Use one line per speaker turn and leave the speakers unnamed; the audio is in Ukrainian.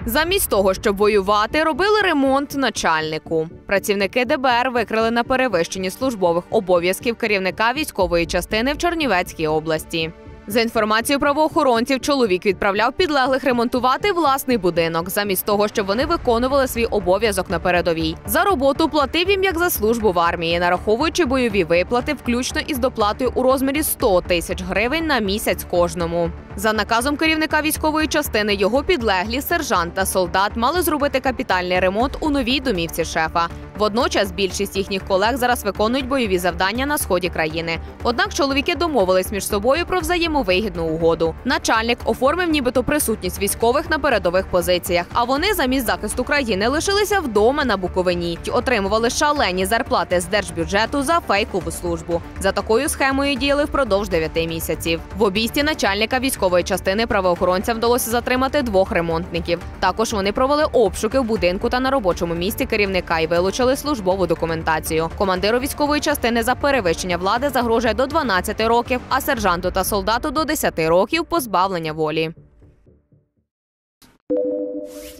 Замість того, щоб воювати, робили ремонт начальнику. Працівники ДБР викрили на перевищенні службових обов'язків керівника військової частини в Чернівецькій області. За інформацією правоохоронців, чоловік відправляв підлеглих ремонтувати власний будинок, замість того, щоб вони виконували свій обов'язок на передовій. За роботу платив їм як за службу в армії, нараховуючи бойові виплати, включно із доплатою у розмірі 100 тисяч гривень на місяць кожному. За наказом керівника військової частини, його підлеглі, сержант та солдат, мали зробити капітальний ремонт у новій домівці шефа. Водночас більшість їхніх колег зараз виконують бойові завдання на сході країни. Однак чоловіки домовились між собою про взаємовигідну угоду. Начальник оформив нібито присутність військових на передових позиціях, а вони замість захисту країни лишилися вдома на Буковині й отримували шалені зарплати з держбюджету за фейкову службу. За такою схемою діяли впродовж 9 місяців. В обійсті начальника військової частини правоохоронцям вдалося затримати 2 ремонтників. Також вони провели обшуки в будинку та на робочому місці керівника і вилучили службову документацію. Командиру військової частини за перевищення влади загрожує до 12 років, а сержанту та солдату до 10 років позбавлення волі.